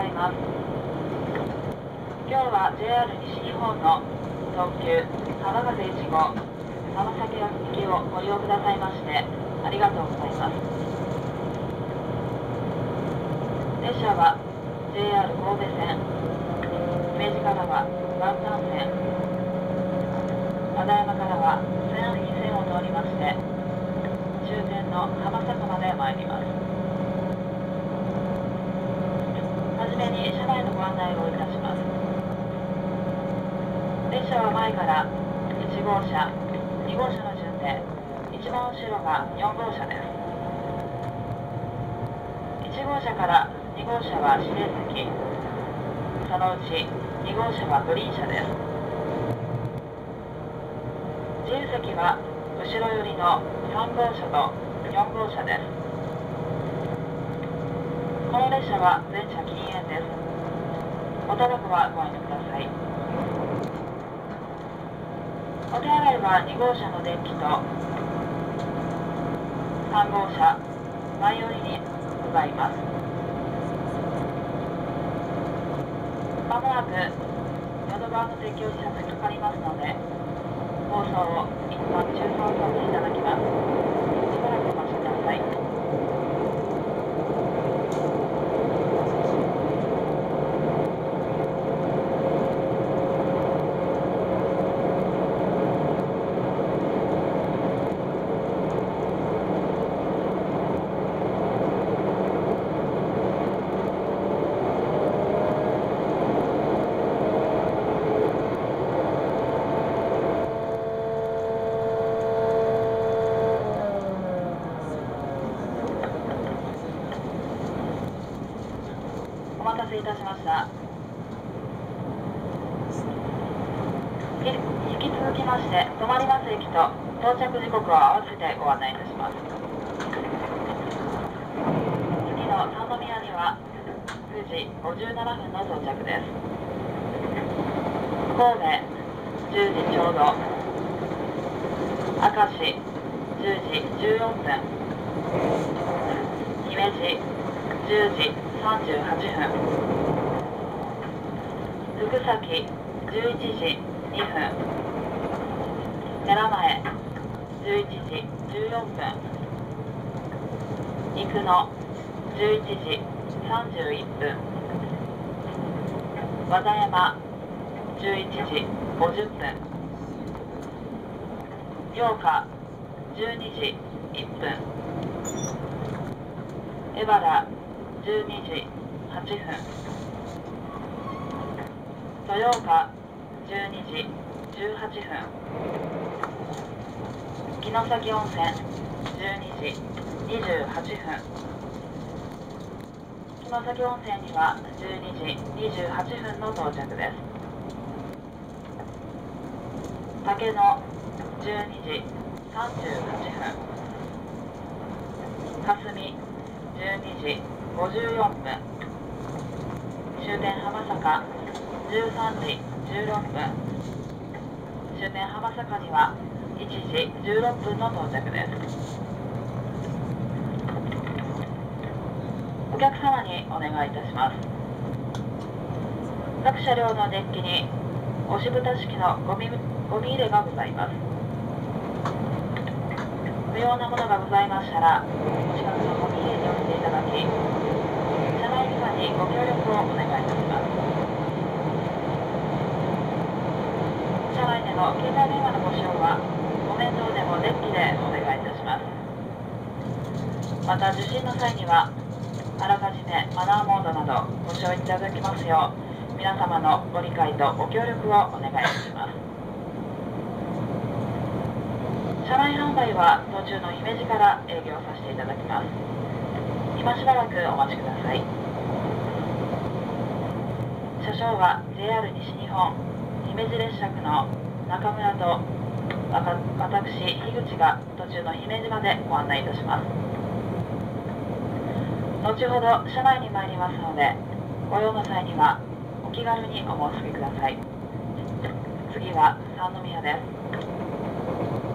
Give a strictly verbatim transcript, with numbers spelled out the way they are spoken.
います。今日は ジェイアール 西日本の特急浜風いち号浜崎行きをご利用くださいましてありがとうございます。列車は ジェイアール 神戸線、姫路からは湾岸線、和田山からは仙北線を通りまして終点の浜坂まで参ります。はじめに車内のご案内をいたします。列車は前からいち号車、に号車の順で一番後ろがよん号車です。いち号車からに号車は指定席、そのうちに号車はグリーン車です。自由席は後ろ寄りのさん号車とよん号車です。この列車は全車禁煙です。おタバコはご遠慮ください。お手洗いはに号車のデッキとさん号車前寄りにございます。まもなく淀川の鉄橋に差し掛かりますので放送を一旦中断させていただきます。しばらくお待ちください。お待たせいたしました。引き続きまして止まります駅と到着時刻を合わせてご案内いたします。次の三宮にはくじごじゅうななふんの到着です。神戸じゅうじちょうど、明石じゅうじじゅうよんぷん、姫路じゅうじさんじゅうはっぷん、福崎じゅういちじにふん、寺前じゅういちじじゅうよんぷん、生野じゅういちじさんじゅういっぷん、和田山じゅういちじごじゅっぷん、八日じゅうにじいっぷん、江原じゅうにじはっぷん、豊岡じゅうにじじゅうはっぷん、城崎温泉じゅうにじにじゅうはっぷん、城崎温泉にはじゅうにじにじゅうはっぷんの到着です。竹野じゅうにじさんじゅうはっぷん、霞じゅうにじごじゅうよんぷん、終点浜坂じゅうさんじじゅうろっぷん、終点浜坂にはいちじじゅうろっぷんの到着です。お客様にお願いいたします。各車両のデッキに押し蓋式のゴミ、ゴミ入れがございます。不要なものがございましたらお近くのゴミ入れに置いていただき、車内美化にご協力をお願いいたします。車内での携帯電話のご使用はお面倒でもデッキでお願いいたします。また受信の際にはあらかじめマナーモードなどご使用いただきますよう皆様のご理解とご協力をお願いいたします。車内販売は途中の姫路から営業させていただきます。今しばらくお待ちください。車掌は ジェイアール 西日本姫路列車区の中村とわか私樋口が途中の姫路までご案内いたします。後ほど車内に参りますのでご用の際にはお気軽にお申し付けください。次は三宮です。